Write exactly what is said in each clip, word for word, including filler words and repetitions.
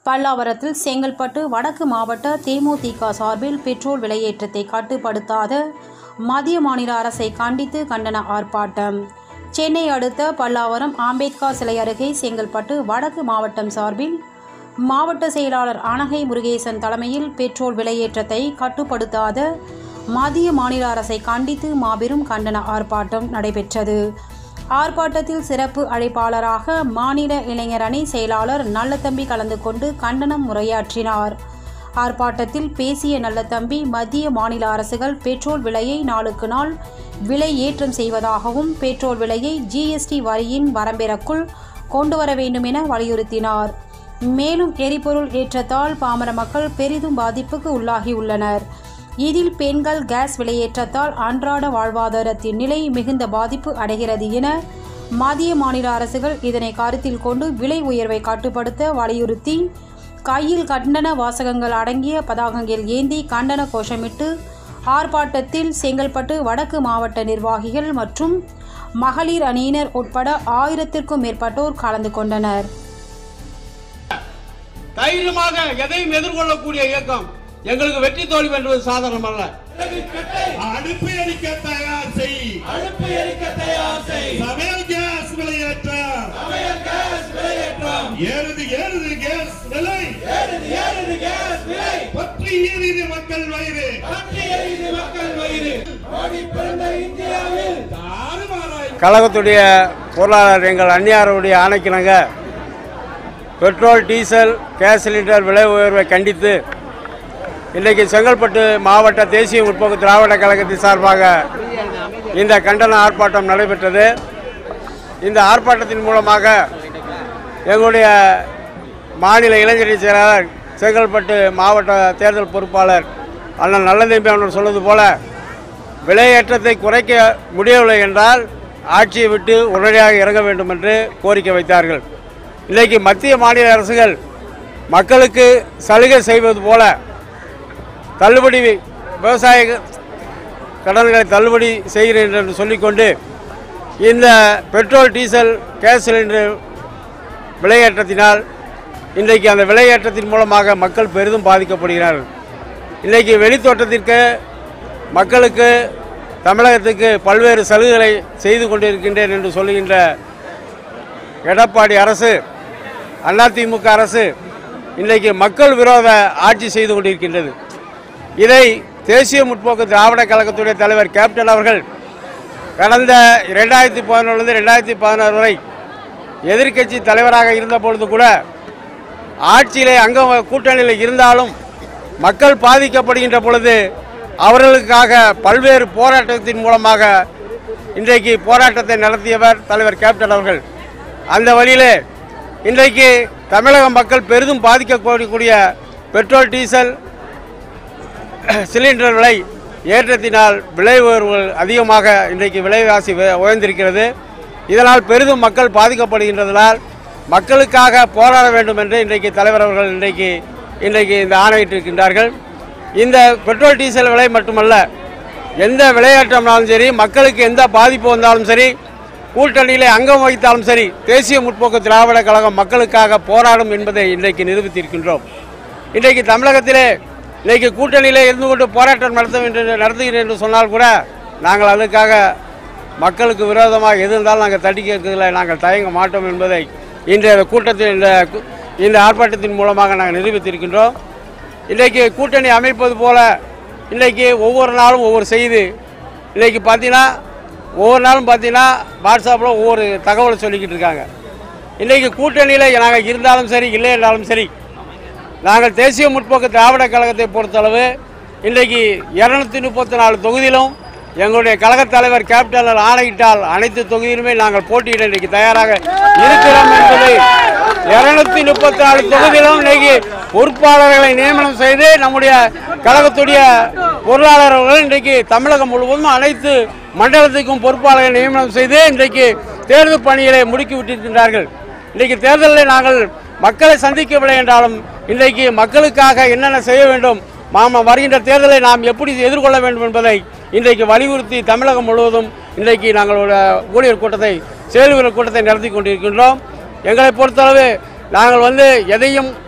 பல்லாவரத்தில் செங்கல்பட்டு வடக்கு மாவட்ட தேமுதிக சார்பில் பெட்ரோல் விலையேற்றத்தை கட்டுப்படுத்தாத மத்திய மாநில அரசை கண்டித்து கண்டன ஆர்ப்பாட்டம். சென்னை அடுத்த பல்லாவரம் அம்பேத்கர் சிலை அருகே செங்கல்பட்டு வடக்கு மாவட்டம் சார்பில் மாவட்ட செயலாளர் அனகை முருகேசன் தலைமையில் பெட்ரோல் விலையேற்றத்தை கட்டுப்படுத்தாத மத்திய மாநில அரசை கண்டித்து மாபெரும் கண்டன ஆர்ப்பாட்டம் நடைபெற்றது. ஆர்ப்பாட்டத்தில் சிறப்பு அழைப்பாளராக மாநில இளைஞர் அணி செயலாளர் நல்லதம்பி கலந்து கொண்டு கண்டனம் உரையாற்றினார். ஆர்ப்பாட்டத்தில் பேசிய நல்லதம்பி, மத்திய மாநில அரசுகள் பெட்ரோல் விலையை நாளுக்கு நாள் விலை ஏற்றம் செய்வதாகவும் பெட்ரோல் விலையை ஜிஎஸ்டி வரியின் வரம்பிற்குள் கொண்டு வர வேண்டும் என வலியுறுத்தினார். மேலும் எரிபொருள் ஏற்றத்தால் பாமர மக்கள் பெரிதும் பாதிப்புக்கு உள்ளாகியுள்ளனர். இதில் பெண்கள் கேஸ் விலையேற்றத்தால் அன்றாட வாழ்வாதாரத்தின் நிலை மிகுந்த பாதிப்பு அடைகிறது என மத்திய மாநில அரசுகள் இதனை கருத்தில் கொண்டு விலை உயர்வை கட்டுப்படுத்த வலியுறுத்தி கையில் கண்டன வாசகங்கள் அடங்கிய பதாகங்கள் ஏந்தி கண்டன கோஷமிட்டு ஆர்ப்பாட்டத்தில் செங்கல்பட்டு வடக்கு மாவட்ட நிர்வாகிகள் மற்றும் மகளிர் அணியினர் உட்பட ஆயிரத்திற்கும் மேற்பட்டோர் கலந்து கொண்டனர். தைரியமாக எதையும் எதிர்கொள்ளக்கூடிய இயக்கம் எங்களுக்கு வெற்றி தோல்வி என்பது சாதாரணம் அல்ல. அடுப்பு எரிக்க தயார் செய், அடுப்பு எரிக்க தயார் செய், சமையல் கேஸ் விலையேற்றம், சமையல் கேஸ் விலையேற்றம், ஏறுது ஏறுது கேஸ் விலை, ஏறுது ஏறுது கேஸ் விலை, பற்றி எரியுது மக்கள் வயிறு, பற்றி எரியுது மக்கள் வயிறு. ஓடி பிறந்த இந்தியாவில் தாறுமாறாய் கழகத்துடைய பொருளாளர் எங்கள் அந்நியாருடைய ஆணைக்கிணங்க பெட்ரோல் டீசல் கேஸ் சிலிண்டர் விலை உயர்வை கண்டித்து இன்றைக்கு செங்கல்பட்டு மாவட்ட தேசிய முற்போக்கு திராவிட கழகத்தின் சார்பாக இந்த கண்டன ஆர்ப்பாட்டம் நடைபெற்றது. இந்த ஆர்ப்பாட்டத்தின் மூலமாக எங்களுடைய மாநில இளைஞர் செயலாளர் செங்கல்பட்டு மாவட்ட தேர்தல் பொறுப்பாளர் அண்ணன் நல்லதம்பி அவர்கள் சொன்னது போல விலையேற்றத்தை குறைக்க முடியவில்லை என்றால் ஆட்சியை விட்டு உடனடியாக இறங்க வேண்டும் என்று கோரிக்கை வைத்தார்கள். இன்றைக்கு மத்திய மாநில அரசுகள் மக்களுக்கு சலுகை செய்வது போல தள்ளுபடி விவசாய கடன்களை தள்ளுபடி செய்கிறேன் என்று சொல்லிக்கொண்டு இந்த பெட்ரோல் டீசல் கேஸ் சிலிண்டர் விலையேற்றத்தினால் இன்றைக்கு அந்த விலையேற்றத்தின் மூலமாக மக்கள் பெரிதும் பாதிக்கப்படுகிறார்கள். இன்றைக்கு வெளித்தோட்டத்திற்கு மக்களுக்கு தமிழகத்துக்கு பல்வேறு சலுகைகளை செய்து கொண்டிருக்கின்றேன் என்று சொல்லுகின்ற எடப்பாடி அரசு, அதிமுக அரசு இன்றைக்கு மக்கள் விரோத ஆட்சி செய்து கொண்டிருக்கின்றது. இதை தேசிய முற்போக்கு திராவிட கழகத்துடைய தலைவர் கேப்டன் அவர்கள் கடந்த இரண்டாயிரத்தி பதினொன்றுலேருந்து ரெண்டாயிரத்தி பதினாறு வரை எதிர்க்கட்சி தலைவராக இருந்த பொழுது கூட ஆட்சியிலே அங்க கூட்டணியில் இருந்தாலும் மக்கள் பாதிக்கப்படுகின்ற பொழுது அவர்களுக்காக பல்வேறு போராட்டத்தின் மூலமாக இன்றைக்கு போராட்டத்தை நடத்தியவர் தலைவர் கேப்டன் அவர்கள். அந்த வழியிலே இன்றைக்கு தமிழக மக்கள் பெரிதும் பாதிக்கக்கூடிய பெட்ரோல் டீசல் சிலிண்டர் விலை ஏற்றத்தினால் விலை உயர்வு அதிகமாக இன்றைக்கு விலைவாசி உயர்ந்திருக்கிறது. இதனால் பெரிதும் மக்கள் பாதிக்கப்படுகின்றதனால் மக்களுக்காக போராட வேண்டும் என்று இன்றைக்கு தலைவர் அவர்கள் இன்றைக்கு இன்றைக்கு இந்த ஆணையிட்டிருக்கின்றார்கள். இந்த பெட்ரோல் டீசல் விலை மட்டுமல்ல, எந்த விலையேற்றம்னாலும் சரி, மக்களுக்கு எந்த பாதிப்பு வந்தாலும் சரி, கூட்டணியிலே அங்கம் வகித்தாலும் சரி, தேசிய முற்போக்கு திராவிட கழகம் மக்களுக்காக போராடும் என்பதை இன்றைக்கு நிரூபித்திருக்கின்றோம். இன்றைக்கு தமிழகத்திலே இன்றைக்கு கூட்டணியிலே இருந்து கொண்டு போராட்டம் நடத்த வேண்டும் நடத்துகிறேன் என்று சொன்னால் கூட நாங்கள் அதுக்காக மக்களுக்கு விரோதமாக எது இருந்தாலும் நாங்கள் தட்டி கேட்கறதில்லை, நாங்கள் தயங்க மாட்டோம் என்பதை இன்றைய கூட்டத்தில் இந்த இந்த ஆர்ப்பாட்டத்தின் மூலமாக நாங்கள் நிரூபித்திருக்கின்றோம். இன்றைக்கு கூட்டணி அமைப்பது போல இன்றைக்கி ஒவ்வொரு நாளும் ஒவ்வொரு செய்தி, இன்றைக்கி பார்த்தீங்கன்னா ஒவ்வொரு நாளும் பார்த்தீங்கன்னா வாட்ஸ்அப்பில் ஒவ்வொரு தகவலை சொல்லிக்கிட்டு இருக்காங்க. இன்றைக்கி கூட்டணியில் நாங்கள் இருந்தாலும் சரி, இல்லை என்றாலும் சரி, நாங்கள் தேசிய முற்போக்கு திராவிட கழகத்தை பொறுத்தளவு இன்றைக்கு இருநூத்தி முப்பத்தி நாலு தொகுதியிலும் எங்களுடைய கழகத் தலைவர் கேப்டன் ஆணையிட்டால் அனைத்து தொகுதியிலுமே நாங்கள் போட்டியிட இன்றைக்கு தயாராக இருக்கிறோம் என்பதை இருநூத்தி முப்பத்தி நாலு தொகுதியிலும் இன்றைக்கு பொறுப்பாளர்களை நியமனம் செய்து நம்முடைய கழகத்துடைய பொருளாளர்கள் இன்றைக்கு தமிழகம் முழுவதும் அனைத்து மண்டலத்துக்கும் பொறுப்பாளர்களை நியமனம் செய்து இன்றைக்கு தேர்தல் பணிகளை முடுக்கி விட்டிருக்கின்றார்கள். இன்றைக்கு தேர்தலில் நாங்கள் மக்களை சந்திக்கவில்லை என்றாலும் இன்றைக்கு மக்களுக்காக என்னென்ன செய்ய வேண்டும், மாமா வருகின்ற தேர்தலை நாம் எப்படி எதிர்கொள்ள வேண்டும் என்பதை இன்றைக்கு வலியுறுத்தி தமிழகம் முழுவதும் இன்றைக்கு நாங்கள் ஊழியர் கூட்டத்தை செயல்வீரர் கூட்டத்தை நடத்தி கொண்டிருக்கின்றோம். எங்களை பொறுத்தளவு நாங்கள் வந்து எதையும்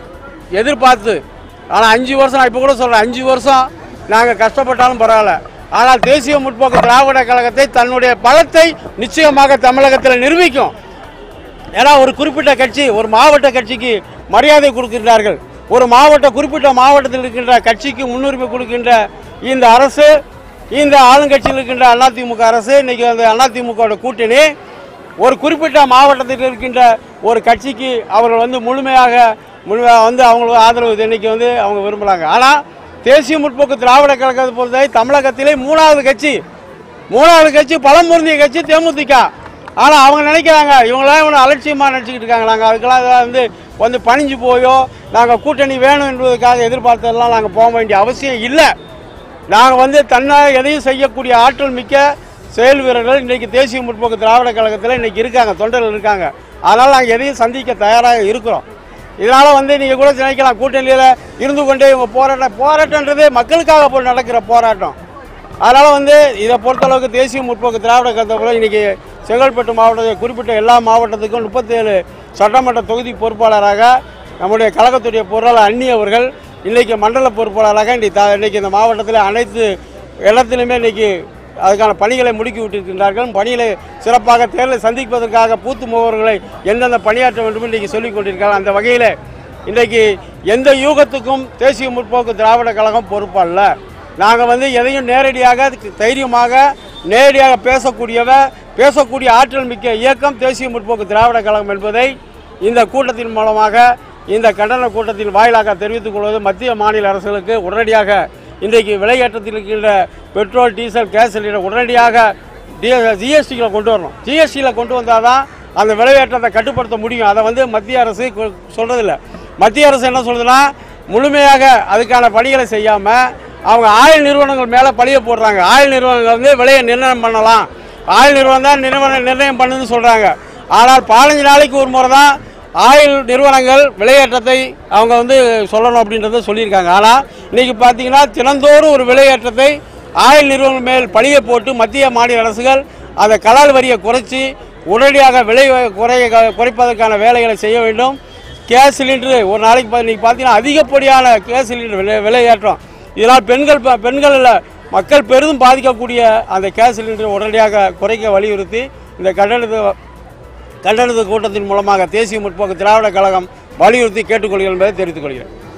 எதிர்பார்த்து, ஆனால் அஞ்சு வருஷம் நான் இப்போ கூட சொல்கிறேன், அஞ்சு வருஷம் நாங்கள் கஷ்டப்பட்டாலும் பரவாயில்ல, ஆனால் தேசிய முற்போக்கு திராவிட கழகத்தை தன்னுடைய பலத்தை நிச்சயமாக தமிழகத்தில் நிரூபிக்கும். ஏன்னா ஒரு குறிப்பிட்ட கட்சி, ஒரு மாவட்ட கட்சிக்கு மரியாதை கொடுக்கின்றார்கள். ஒரு மாவட்ட குறிப்பிட்ட மாவட்டத்தில் இருக்கின்ற கட்சிக்கு முன்னுரிமை கொடுக்கின்ற இந்த அரசு, இந்த ஆளுங்கட்சியில் இருக்கின்ற அதிமுக அரசு, இன்றைக்கி அந்த அதிமுகவோட கூட்டணி ஒரு குறிப்பிட்ட மாவட்டத்தில் இருக்கின்ற ஒரு கட்சிக்கு அவர்கள் வந்து முழுமையாக முழுமையாக வந்து அவங்களுக்கு ஆதரவு இன்றைக்கி வந்து அவங்க விரும்புகிறாங்க. ஆனால் தேசிய முற்போக்கு திராவிட கழகத்தை பொறுத்தவரை தமிழகத்திலே மூணாவது கட்சி மூணாவது கட்சி பலம் பொருந்திய கட்சி தேமுதிக. ஆனால் அவங்க நினைக்கிறாங்க, இவங்களாம் இவனை அலட்சியமாக நினச்சிக்கிட்டு இருக்காங்க. நாங்கள் அதுக்கெல்லாம் வந்து வந்து பணிஞ்சு போயோ நாங்கள் கூட்டணி வேணும் என்பதற்காக எதிர்பார்த்ததெல்லாம் நாங்கள் போக வேண்டிய அவசியம் இல்லை. நாங்கள் வந்து தன்னால் எதையும் செய்யக்கூடிய ஆற்றல் மிக்க செயல் வீரர்கள் இன்றைக்கி தேசிய முற்போக்கு திராவிட கழகத்தில் இன்றைக்கி இருக்காங்க, தொண்டர்கள் இருக்காங்க. அதனால் நாங்கள் எதையும் சந்திக்க தயாராக இருக்கிறோம். இதனால் வந்து நீங்கள் கூட நினைக்கலாம், கூட்டணியில் இருந்து கொண்டே இவங்க போராட்டம் போராட்டன்றது மக்களுக்காக போய் நடக்கிற போராட்டம். அதனால் வந்து இதை பொறுத்தளவுக்கு தேசிய முற்போக்கு திராவிட கழகத்தில் இன்றைக்கி செங்கல்பட்டு மாவட்டத்தை குறிப்பிட்ட எல்லா மாவட்டத்துக்கும் முப்பத்தேழு சட்டமன்ற தொகுதி பொறுப்பாளராக நம்முடைய கழகத்துடைய பொருளாளர் அன்னி அவர்கள் இன்றைக்கி மண்டல பொறுப்பாளராக இன்றைக்கி த இன்றைக்கி இந்த மாவட்டத்தில் அனைத்து இடத்துலையுமே இன்றைக்கி அதுக்கான பணிகளை முடுக்கி விட்டிருக்கின்றார்கள். பணிகளை சிறப்பாக தேர்தலை சந்திப்பதற்காக பூத்து முகவர்களை எந்தெந்த பணியாற்ற வேண்டும் இன்றைக்கி சொல்லிக் கொண்டிருக்கிறார்கள். அந்த வகையில் இன்றைக்கி எந்த யூகத்துக்கும் தேசிய முற்போக்கு திராவிட கழகம் பொறுப்பல்ல. நாங்கள் வந்து எதையும் நேரடியாக தைரியமாக நேரடியாக பேசக்கூடியவ பேசக்கூடிய ஆற்றல் மிக்க இயக்கம் தேசிய முற்போக்கு திராவிட கழகம் என்பதை இந்த கூட்டத்தின் மூலமாக, இந்த கண்டன கூட்டத்தின் வாயிலாக தெரிவித்துக் கொள்வது மத்திய மாநில அரசுகளுக்கு உடனடியாக இன்றைக்கு விலையேற்றத்தில் இருக்கின்ற பெட்ரோல், டீசல், கேஸ் சிலிண்டர் உடனடியாக ஜிஎஸ்டியில் கொண்டு வரணும். ஜிஎஸ்டியில் கொண்டு வந்தால் தான் அந்த விலையேற்றத்தை கட்டுப்படுத்த முடியும். அதை வந்து மத்திய அரசு சொல்கிறதில்ல. மத்திய அரசு என்ன சொல்லுதுன்னா, முழுமையாக அதுக்கான பணிகளை செய்யாமல் அவங்க ஆயில் நிறுவனங்கள் மேலே பழியை போடுறாங்க. ஆயில் நிறுவனங்கள் வந்து விலையை நிர்ணயம் பண்ணலாம், ஆயில் நிறுவனம் தான் நிறுவனம் நிர்ணயம் பண்ணுன்னு சொல்கிறாங்க. ஆனால் பதினஞ்சு நாளைக்கு ஒரு முறை தான் ஆயில் நிறுவனங்கள் விலையேற்றத்தை அவங்க வந்து சொல்லணும் அப்படின்றத சொல்லியிருக்காங்க. ஆனால் இன்றைக்கி பார்த்தீங்கன்னா தினந்தோறும் ஒரு விலையேற்றத்தை ஆயில் நிறுவனம் மேல் பழியை போட்டு மத்திய மாநில அரசுகள் அந்த கலால் வரியை குறைச்சி உடனடியாக விலை குறைய குறைப்பதற்கான வேலைகளை செய்ய வேண்டும். கேஸ் சிலிண்டரு ஒரு நாளைக்கு இன்றைக்கி பார்த்தீங்கன்னா அதிகப்படியான கேஸ் சிலிண்டர் விலை விலையேற்றம். இதனால் பெண்கள் பெண்கள் இல்லை மக்கள் பெரிதும் பாதிக்கக்கூடிய அந்த கேஸ் சிலிண்டரை உடனடியாக குறைக்க வலியுறுத்தி இந்த கண்டனத்தை கண்டனத்து கூட்டத்தின் மூலமாக தேசிய முற்போக்கு திராவிட கழகம் வலியுறுத்தி கேட்டுக்கொள்கிறேன் என்பதை தெரிவித்துக் கொள்கிறேன்.